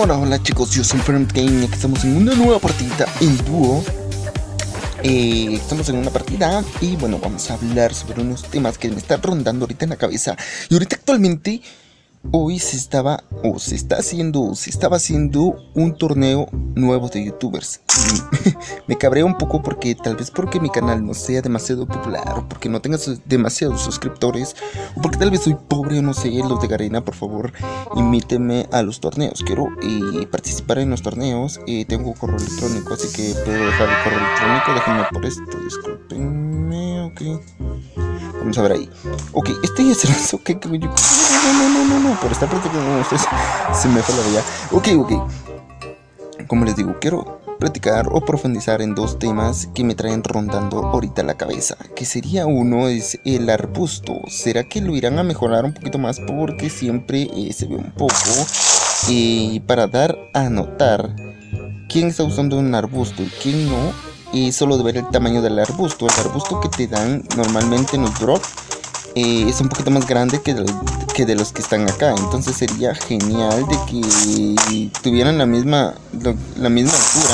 Hola chicos, yo soy Fernet Game y aquí estamos en una nueva partida en dúo. Estamos en una partida y bueno, vamos a hablar sobre unos temas que me están rondando ahorita en la cabeza. Y ahorita actualmente, hoy se estaba haciendo un torneo nuevo de youtubers. Me cabré un poco porque tal vez porque mi canal no sea demasiado popular, o porque no tenga demasiados suscriptores, o porque tal vez soy pobre o no sé. Los de Garena, por favor, invítenme a los torneos. Quiero participar en los torneos. Tengo correo electrónico, así que puedo dejar el correo electrónico. Déjenme por esto, discúlpenme, ok. Vamos a ver ahí. Ok, este ya se lanzó. ¿Qué? No, por estar practicando ustedes se me fue la vida. Ok. Como les digo, quiero platicar o profundizar en dos temas que me traen rondando ahorita la cabeza. Que sería uno es el arbusto. ¿Será que lo irán a mejorar un poquito más? Porque siempre se ve un poco. Para dar a notar quién está usando un arbusto y quién no. Solo de ver el tamaño del arbusto. El arbusto que te dan normalmente en los drops es un poquito más grande que de los que están acá. Entonces sería genial de que tuvieran la misma altura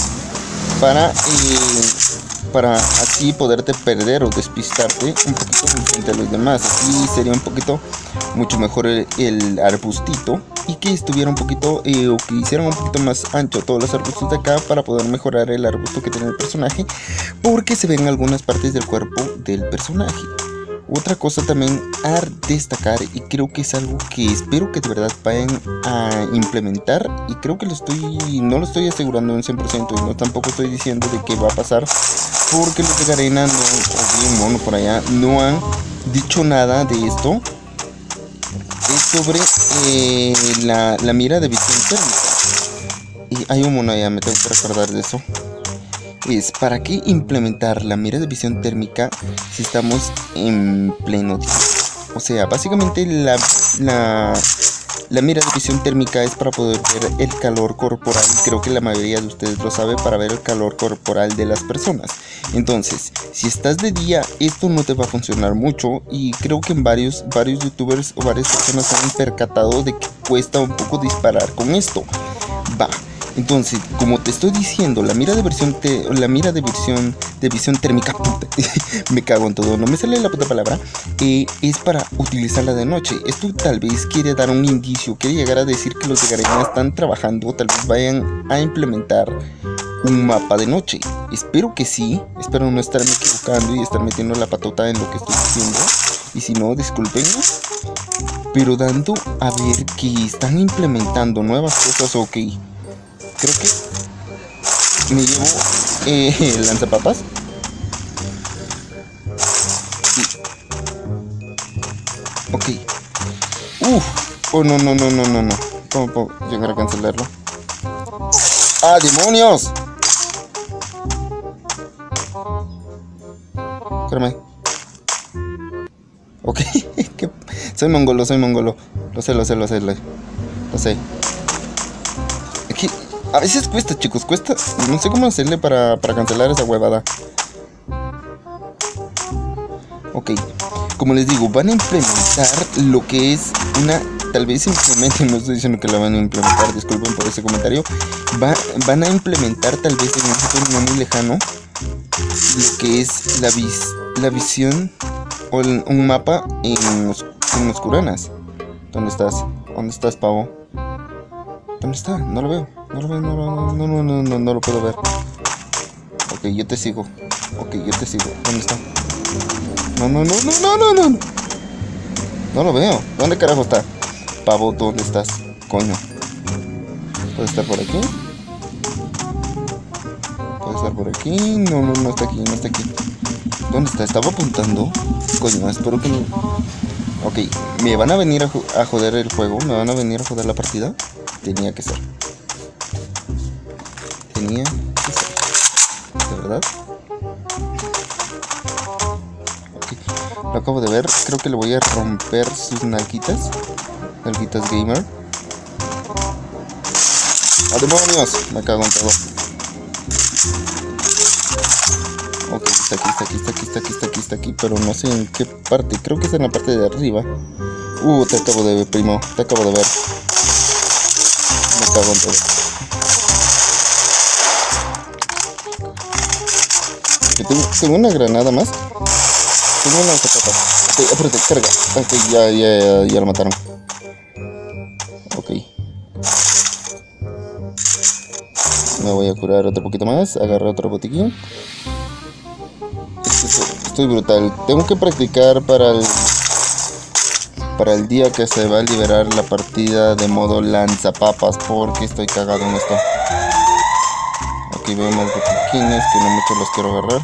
para así poderte perder o despistarte un poquito frente a los demás. Así sería un poquito mucho mejor el arbustito, y que estuviera un poquito o que hicieran un poquito más ancho todos los arbustos de acá para poder mejorar el arbusto que tiene el personaje, porque se ven algunas partes del cuerpo del personaje. Otra cosa también a destacar, y creo que es algo que espero que de verdad vayan a implementar, y creo que no lo estoy asegurando en 100%, y no tampoco estoy diciendo de qué va a pasar, porque los de Garena o bien mono por allá no han dicho nada de esto. Es sobre la mira de visión térmica. Y hay un mono allá, me tengo que recordar de eso. Es para qué implementar la mira de visión térmica si estamos en pleno día. O sea, básicamente la mira de visión térmica es para poder ver el calor corporal. Creo que la mayoría de ustedes lo sabe, para ver el calor corporal de las personas. Entonces, si estás de día, esto no te va a funcionar mucho. Y creo que en varios youtubers o varias personas se han percatado de que cuesta un poco disparar con esto. Entonces, como te estoy diciendo, la mira de visión térmica, puta, me cago en todo, no me sale la puta palabra, es para utilizarla de noche. Esto tal vez quiere dar un indicio, quiere llegar a decir que los de Garena están trabajando, tal vez vayan a implementar un mapa de noche. Espero que sí, espero no estarme equivocando y estar metiendo la patota en lo que estoy diciendo, y si no, discúlpenme. Pero dando a ver que están implementando nuevas cosas, ok. Creo que me llevo el lanzapapas. Sí. Ok. Oh, no. ¿Cómo puedo llegar a cancelarlo? ¡Ah, demonios! Espérame. Ok. Soy mongolo. Lo sé. Aquí. A veces cuesta, chicos, cuesta. No sé cómo hacerle para cancelar esa huevada. Ok, como les digo, van a implementar lo que es tal vez implementen, no estoy diciendo que la van a implementar, disculpen por ese comentario. Van a implementar tal vez en un futuro no muy lejano lo que es la visión o un mapa en oscuranas. ¿Dónde estás, pavo? ¿Dónde está? No lo veo. No lo puedo ver. Ok, yo te sigo. ¿Dónde está? No. No lo veo. ¿Dónde carajo está? Pavo, ¿dónde estás? Coño. ¿Puede estar por aquí? No está aquí. ¿Dónde está? Estaba apuntando. Coño, espero que no. Ok, ¿me van a venir a joder el juego? ¿Me van a venir a joder la partida? Tenía que ser. ¿De verdad? Ok, lo acabo de ver. Creo que le voy a romper sus nalguitas. Nalguitas gamer. ¡Ah, demonios! Me cago en todo. Ok, está aquí, pero no sé en qué parte. Creo que está en la parte de arriba. Te acabo de ver, primo. Te acabo de ver. Me cago en todo. Tengo una granada más. Tengo una zapata. Ok, espérate, carga. Ok, ya lo mataron. Ok. Me voy a curar otro poquito más. Agarré otro botiquín. Estoy brutal. Tengo que practicar para el día que se va a liberar la partida de modo lanzapapas, porque estoy cagado en esto. Aquí veo más botiquines que no muchos los quiero agarrar.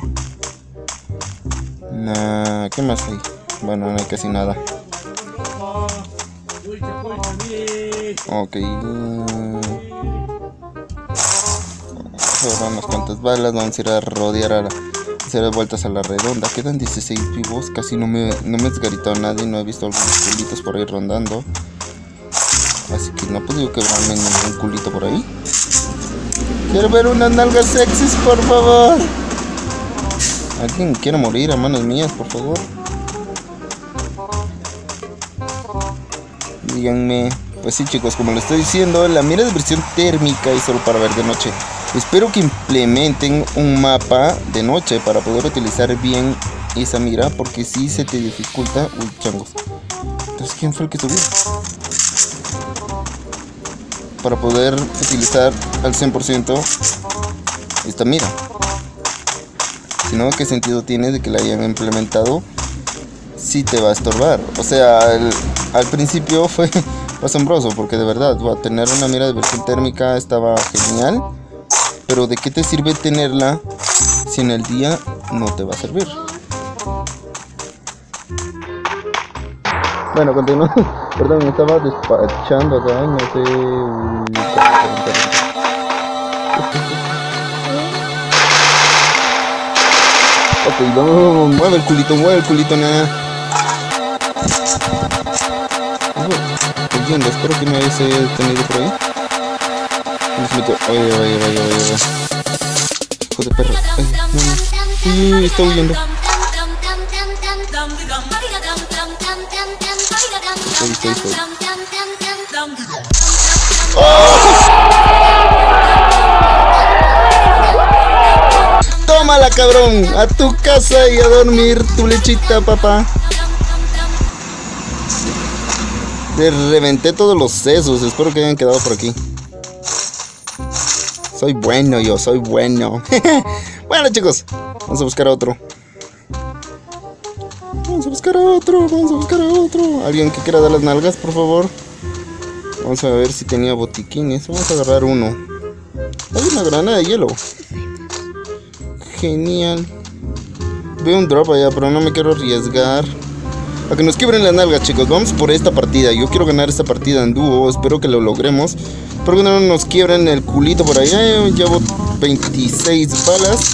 ¿Qué más hay? Bueno, no hay casi nada. Ok. Ahora unas cuantas balas. Vamos a ir a rodear a hacer vueltas a la redonda. Quedan 16 vivos. Casi no me he desgaritado nadie. No he visto algunos culitos por ahí rondando. Así que no he podido quebrarme ningún culito por ahí. Quiero ver unas nalgas sexys, por favor. ¿Alguien quiere morir a manos mías, por favor? Díganme. Pues sí, chicos, como les estoy diciendo, la mira de versión térmica y solo para ver de noche. Espero que implementen un mapa de noche para poder utilizar bien esa mira, porque si se te dificulta. Uy, changos. Entonces, ¿quién fue el que subió? Para poder utilizar al 100% esta mira. Si no, ¿qué sentido tiene de que la hayan implementado si te va a estorbar? O sea, al principio fue asombroso, porque de verdad, tener una mira de versión térmica estaba genial. Pero ¿de qué te sirve tenerla si en el día no te va a servir? Bueno, continúo. Perdón, me estaba despachando acá, no sé. Ok, no, mueve el culito, nada. Oyendo, espero que no hayas detenido por ahí. Oye. Hijo de perro. No. Está huyendo. Estoy. Tómala, cabrón. A tu casa y a dormir tu lechita, papá. Le reventé todos los sesos. Espero que hayan quedado por aquí. Soy bueno. Bueno, chicos, vamos a buscar a otro. Alguien que quiera dar las nalgas, por favor. Vamos a ver si tenía botiquines. Vamos a agarrar uno. Hay una granada de hielo. Genial. Veo un drop allá, pero no me quiero arriesgar a que nos quiebren las nalgas, chicos. Vamos por esta partida. Yo quiero ganar esta partida en dúo. Espero que lo logremos. Espero que no nos quiebren el culito por allá. Llevo 26 balas.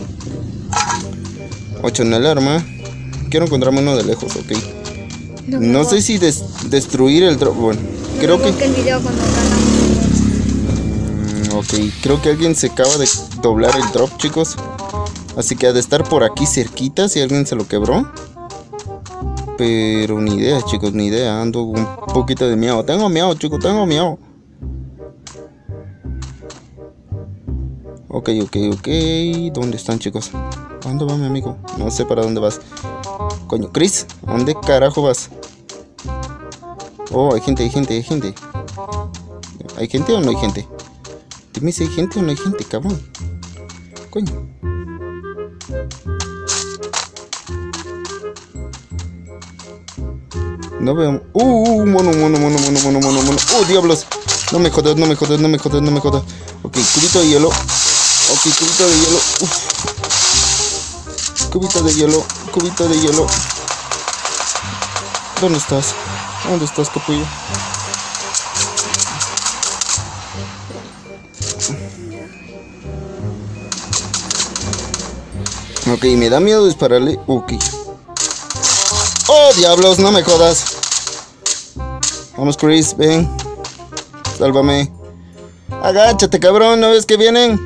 8 en el arma. Quiero encontrarme uno de lejos, ok. No sé si destruir el drop. Bueno, creo que el video cuando ganamos. Ok, creo que alguien se acaba de doblar el drop, chicos. Así que ha de estar por aquí cerquita si alguien se lo quebró. Pero ni idea, chicos, ni idea. Ando un poquito de miedo. Tengo miedo, chicos, tengo miedo. Ok. ¿Dónde están, chicos? ¿A dónde va mi amigo? No sé para dónde vas. Coño, Chris, ¿a dónde carajo vas? Oh, hay gente. ¿Hay gente o no hay gente? Dime si hay gente o no hay gente, cabrón. Coño. No veo. Mono. Oh, diablos. No me jodas. Ok, cubito de hielo. Cubito de hielo. ¿Dónde estás? Capullo? Ok, me da miedo dispararle. Ok. Oh, diablos, no me jodas. Vamos, Chris, ven. Sálvame. Agáchate, cabrón, ¿no ves que vienen?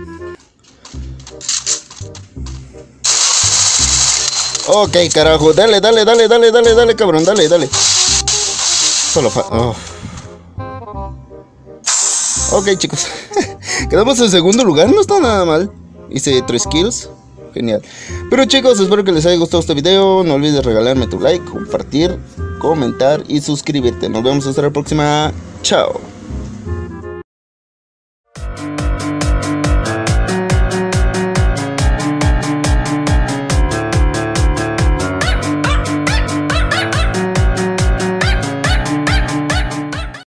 Ok, carajo, dale, cabrón, dale. Solo Ok, chicos. Quedamos en segundo lugar, no está nada mal. Hice 3 kills. Genial. Pero chicos, espero que les haya gustado este video. No olvides regalarme tu like, compartir, comentar y suscribirte. Nos vemos hasta la próxima. Chao.